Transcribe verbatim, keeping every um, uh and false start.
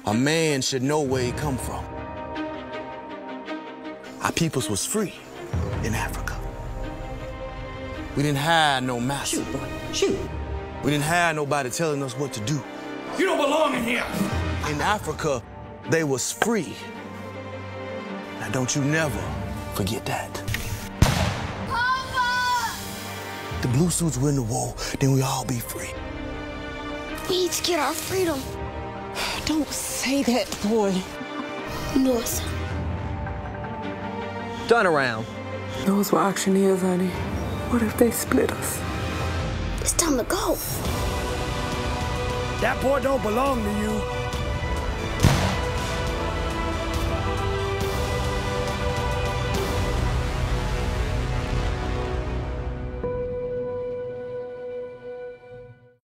A man should know where he come from. Our peoples was free in Africa. We didn't have no master. Shoot, boy, shoot. We didn't have nobody telling us what to do. You don't belong in here. In Africa, they was free. Now don't you never forget that. Papa! The blue suits win the war, then we all be free. We need to get our freedom. Don't say that, boy. North. Turn around. Those were auctioneers, honey. What if they split us? It's time to go. That boy don't belong to you.